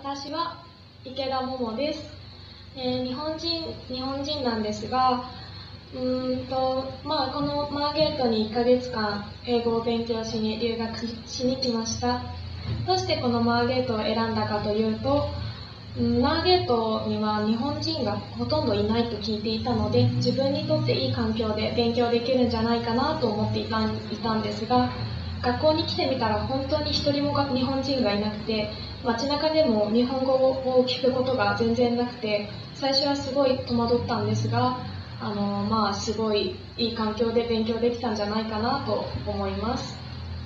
私は池田桃です。日本人なんですが、このマーゲートに1ヶ月間英語を勉強しに留学しに来ました。どうしてこのマーゲートを選んだかというと、マーゲートには日本人がほとんどいないと聞いていたので、自分にとっていい環境で勉強できるんじゃないかなと思っていたんですが、学校に来てみたら本当に一人も日本人がいなくて、街中でも日本語を聞くことが全然なくて、最初はすごい戸惑ったんですが、すごいいい環境で勉強できたんじゃないかなと思います。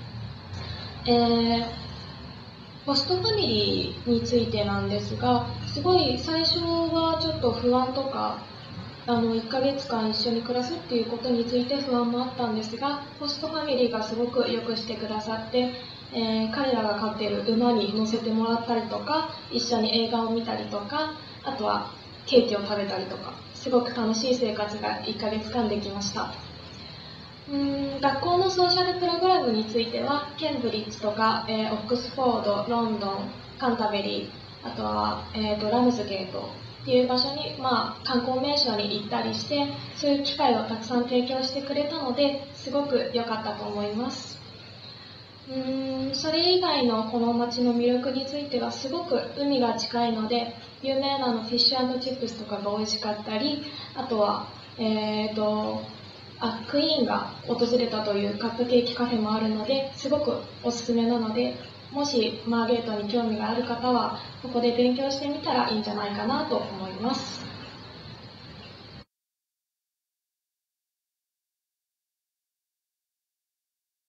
ホストファミリーについてなんですが、すごい最初はちょっと不安とか、1ヶ月間一緒に暮らすっていうことについて不安もあったんですが、ホストファミリーがすごくよくしてくださって、彼らが飼っている馬に乗せてもらったりとか、一緒に映画を見たりとか、あとはケーキを食べたりとか、すごく楽しい生活が1ヶ月間できました。学校のソーシャルプログラムについては、ケンブリッジとか、オックスフォード、ロンドン、カンタベリー、あとは、ラムズゲートっていう場所に、観光名所に行ったりして、そういう機会をたくさん提供してくれたので、すごく良かったと思います。それ以外のこの街の魅力については、すごく海が近いので、有名なフィッシュ&チップスとかが美味しかったり、あとは、クイーンが訪れたというカップケーキカフェもあるので、すごくおすすめなので、もしマーゲートに興味がある方はここで勉強してみたらいいんじゃないかなと思います。